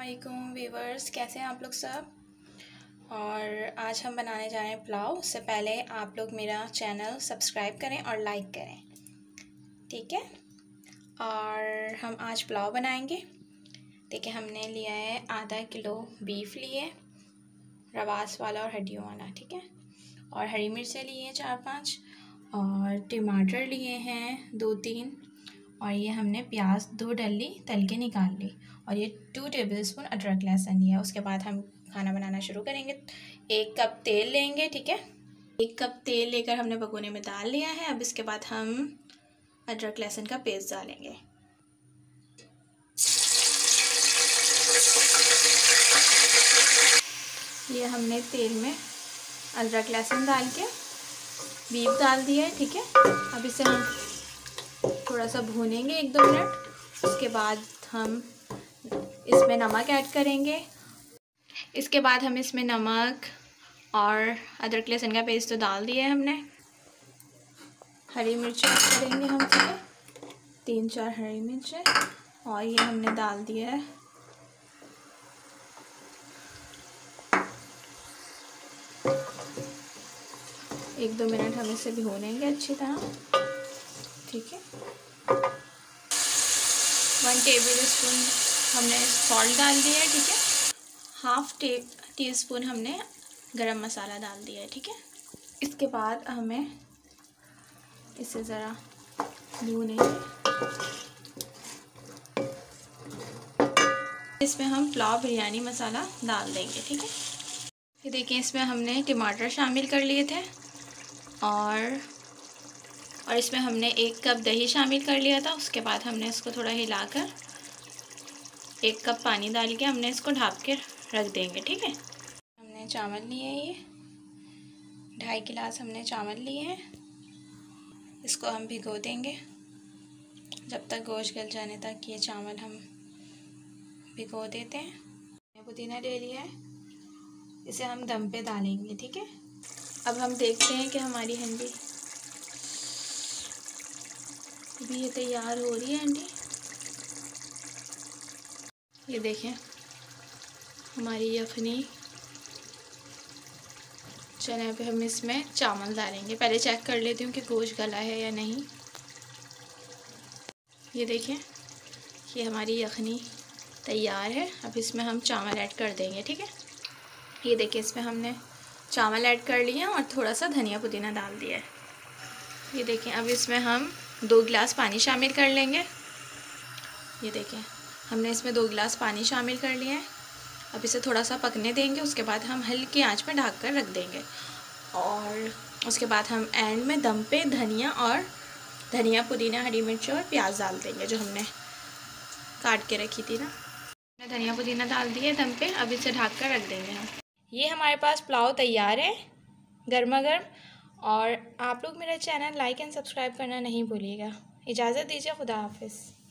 अस्सलामुअलैकुम व्यूवर्स, कैसे हैं आप लोग सब। और आज हम बनाने जा रहे हैं पुलाव। उससे पहले आप लोग मेरा चैनल सब्सक्राइब करें और लाइक करें, ठीक है। और हम आज पुलाव बनाएंगे। देखिए, हमने लिया है आधा किलो बीफ लिए, रवास वाला और हड्डियों वाला, ठीक है। और हरी मिर्चें लिए हैं 4-5, और टमाटर लिए हैं 2-3, और ये हमने प्याज 2 डली तल के निकाल ली, और ये 2 टेबलस्पून अदरक लहसुन लिया। उसके बाद हम खाना बनाना शुरू करेंगे। 1 कप तेल लेंगे, ठीक है। 1 कप तेल लेकर हमने भगोने में डाल लिया है। अब इसके बाद हम अदरक लहसुन का पेस्ट डालेंगे। ये हमने तेल में अदरक लहसुन डाल के बीफ डाल दिया है, ठीक है। अब इसे हम थोड़ा सा भूनेंगे 1-2 मिनट। उसके बाद हम इसमें नमक ऐड करेंगे। इसके बाद हम इसमें नमक और अदरक लहसुन का पेस्ट तो डाल दिया है हमने। हरी मिर्च ऐड करेंगे हम, ठीक है, 3-4 हरी मिर्चें, और ये हमने डाल दिया है। एक 2 मिनट हम इसे भूनेंगे अच्छी तरह, ठीक है। 1 टेबलस्पून हमने सॉल्ट डाल दिया है, ठीक है। 1/2 टीस्पून हमने गरम मसाला डाल दिया है, ठीक है। इसके बाद हमें इसे ज़रा भूनेंगे। इसमें हम पुलाव बिरयानी मसाला डाल देंगे, ठीक है। ये देखिए, इसमें हमने टमाटर शामिल कर लिए थे, और इसमें हमने 1 कप दही शामिल कर लिया था। उसके बाद हमने इसको थोड़ा हिलाकर 1 कप पानी डाल के हमने इसको ढक के रख देंगे, ठीक है। हमने चावल लिए हैं, ये 2.5 गिलास हमने चावल लिए हैं। इसको हम भिगो देंगे जब तक गोश्त गल जाने तक। ये चावल हम भिगो देते हैं। पुदीना ले लिया है, इसे हम दम पे डालेंगे, ठीक है। अब हम देखते हैं कि हमारी हंडी अभी ये तैयार हो रही है। हंडी ये देखें, हमारी यखनी चने पे हम इसमें चावल डालेंगे। पहले चेक कर लेती हूँ कि गोश्त गला है या नहीं। ये देखें, ये हमारी यखनी तैयार है। अब इसमें हम चावल ऐड कर देंगे, ठीक है। ये देखिए, इसमें हमने चावल ऐड कर लिए और थोड़ा सा धनिया पुदीना डाल दिया है। ये देखें, अब इसमें हम 2 गिलास पानी शामिल कर लेंगे। ये देखें, हमने इसमें 2 गिलास पानी शामिल कर लिया है। अब इसे थोड़ा सा पकने देंगे। उसके बाद हम हल्की आंच पे ढक कर रख देंगे, और उसके बाद हम एंड में दम पे धनिया पुदीना हरी मिर्च और प्याज डाल देंगे जो हमने काट के रखी थी ना। हमने धनिया पुदीना डाल दिए दम पे। अब इसे ढक कर रख देंगे हम। ये हमारे पास पुलाव तैयार है, गर्मा गर्म। और आप लोग मेरा चैनल लाइक एंड सब्सक्राइब करना नहीं भूलिएगा। इजाज़त दीजिए, खुदा हाफिज़।